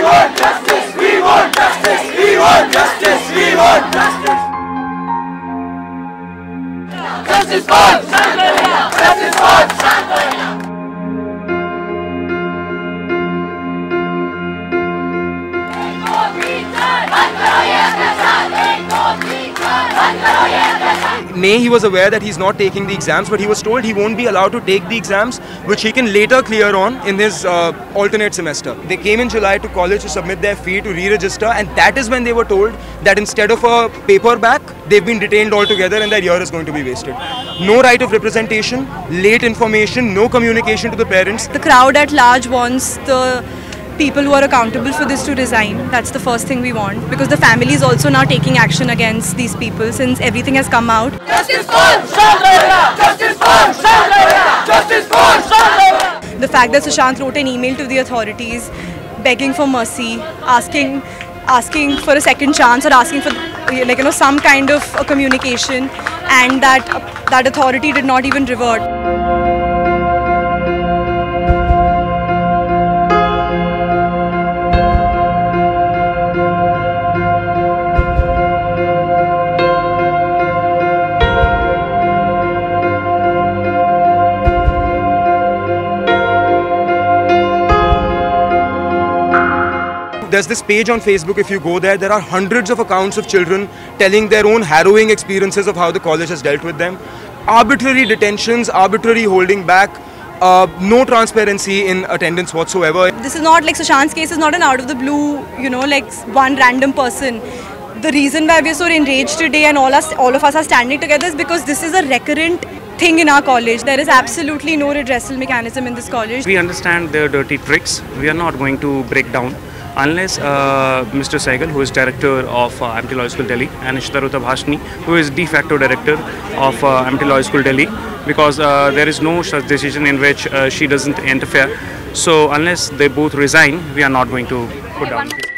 want justice! We want justice! We want justice! We want justice! Justice for Shankaraya! Justice for Shankaraya! May he was aware that he's not taking the exams, but he was told he won't be allowed to take the exams, which he can later clear on in his alternate semester. They came in July to college to submit their fee to re-register, and that is when they were told that instead of a paper back, they've been detained altogether and their year is going to be wasted. No right of representation, late information, no communication to the parents. The crowd at large wants the people who are accountable for this to resign. That's the first thing we want, because the family is also now taking action against these people since everything has come out. Justice for Shankaraya! Justice for Shankaraya! Justice for Shankaraya! The fact that Sushant wrote an email to the authorities begging for mercy, asking for a second chance, or asking for some kind of a communication, and that authority did not even revert. There's this page on Facebook, if you go there are hundreds of accounts of children telling their own harrowing experiences of how the college has dealt with them. Arbitrary detentions, arbitrary holding back, no transparency in attendance whatsoever. This is not like Sushant's case is not an out of the blue, like one random person. The reason why we're so enraged today and all of us are standing together is because this is a recurrent thing in our college. There is absolutely no redressal mechanism in this college. We understand their dirty tricks. We are not going to break down unless Mr. Sehgal, who is director of Amity Law School Delhi, and Ishita Bhashni, who is de facto director of Amity Law School Delhi, because there is no such decision in which she doesn't interfere. So unless they both resign, we are not going to put down.